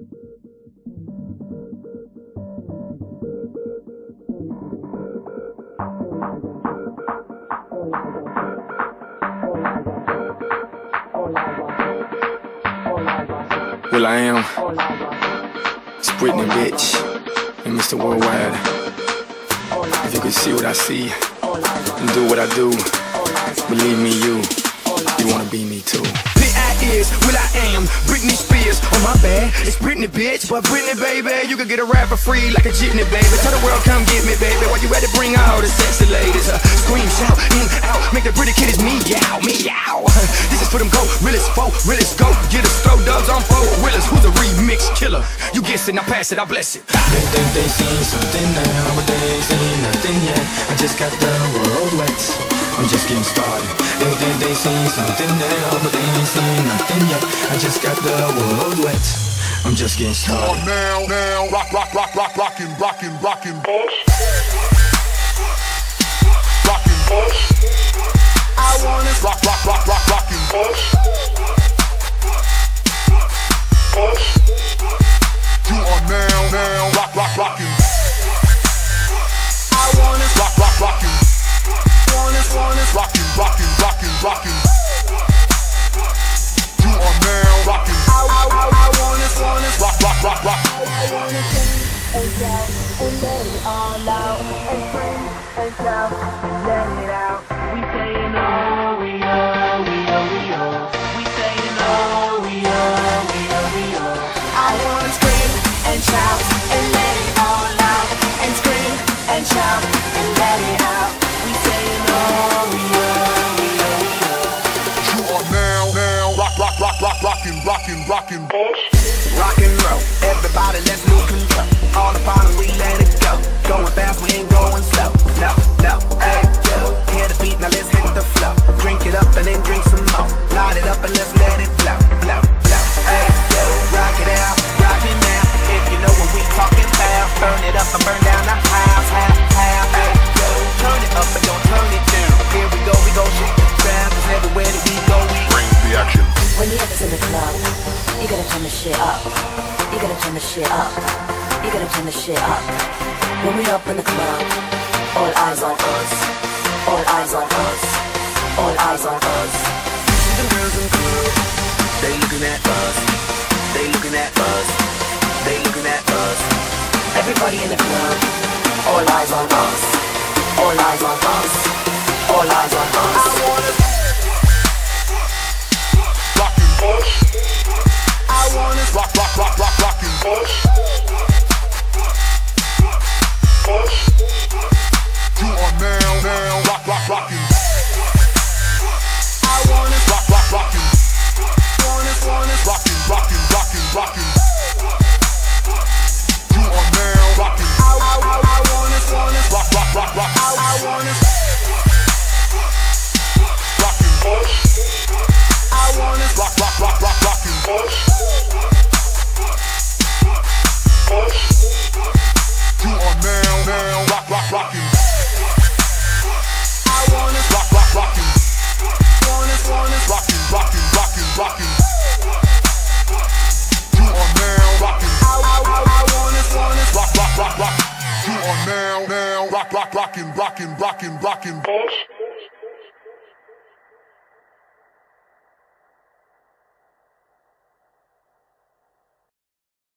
Well, I am. It's Britney, bitch, and Mr. Worldwide. If you could see what I see and do what I do, believe me, you wanna be me too. Is, well I am Britney Spears, oh my bad, it's Britney bitch. But Britney baby, you could get a rap for free like a jitney baby. Tell the world come get me baby, while you ready to bring all the sexy ladies. Scream, shout, in, out, make the pretty kitties meow, meow. This is for them go, realest folk, realest go. Get a slow dubs on four Willis, who's a remix killer. You guess it, I pass it, I bless it. They think they seen something now, but they ain't seen nothing yet. I just got the world wet, I'm just getting started. They think they seen something now, but they ain't seen nothing yet. I just got the world wet, I'm just getting started. Now, rockin', Bitch. rockin', Bitch. I wanna rockin', Bitch. Bitch. you are now, rockin', I wanna rockin', rockin', you are now rockin', I wanna rock. I wanna sing and shout and let it all out, and scream and shout and let it out. We saying oh, we oh, we oh, we oh. We saying oh, we oh, we oh, we oh. I wanna scream and shout and let it all out, and scream and shout and let it out. We saying oh, we oh, we oh, we oh. You are now, rockin'. Bitch. Rock and roll, everybody let's lose control. All the bottom we let it go. Going fast, we ain't going slow. No, hey, yo. Hear the beat, now let's hit the flow. Drink it up and then drink some more. Light it up and let's let it flow. Hey, yo. Rock it out, rock it now. If you know what we talking about. Burn it up and burn down the house. Hey, yo. Turn it up and don't turn it down. Here we go shake the ground. 'Cause everywhere that we go, we Bring the action. When the other's in the club, you gotta turn the shit up. You gotta turn the shit up. You gotta turn the shit up. When we up in the club, all eyes on us. All eyes on us. All eyes on us. the girls in the club. They looking at us. They looking at us. They looking at us. Everybody in the club, all eyes on us. All eyes on us. All eyes on us. I wanna Bitch. I wanna Rockin'. Bitch. Bitch. You are now, rockin'. I wanna Rockin'. Rockin'. You are now rockin'. I wanna Rock. I wanna Rockin'. Bitch. I wanna Rockin'. Bitch. Bitch. You are now, rockin'. I wanna Rockin'. Rockin'. You are now rockin'. I wanna Rock. You are now, rockin'. Bitch.